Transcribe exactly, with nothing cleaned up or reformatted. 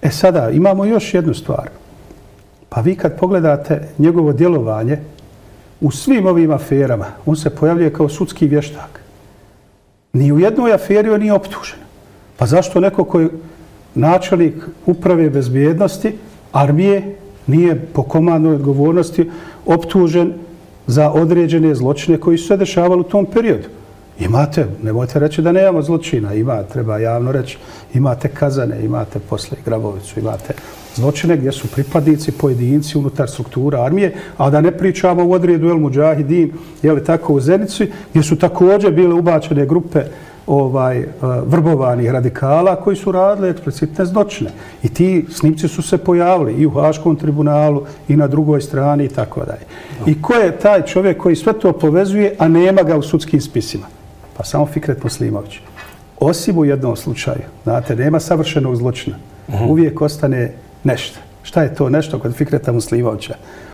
E sada, imamo još jednu stvar. Pa vi kad pogledate njegovo djelovanje u svim ovim aferama, on se pojavljuje kao sudski vještak. Ni u jednoj aferi on nije optužen. Pa zašto neko koji je načelnik uprave bezbjednosti, armije, nije po komandnoj odgovornosti optužen za određene zločine koji su se dešavali u tom periodu? Imate, nemojte reći da nemamo zločina, ima, treba javno reći, imate Kazane, imate posle Grabovicu, imate zločine gdje su pripadnici, pojedinci unutar struktura armije, a da ne pričamo u odredu El Mudžahidin, je li tako u Zenici, gdje su također bile ubačene grupe ovaj, vrbovanih radikala koji su radili eksplicitne zločine. I ti snimci su se pojavili i u Haškom tribunalu i na drugoj strani i tako dalje. I ko je taj čovjek koji sve to povezuje, a nema ga u sudskim spisima? Pa samo Fikret Muslimović. Osim u jednom slučaju, znate, nema savršenog zločina. Uvijek ostane nešto. Šta je to nešto kod Fikreta Muslimovića?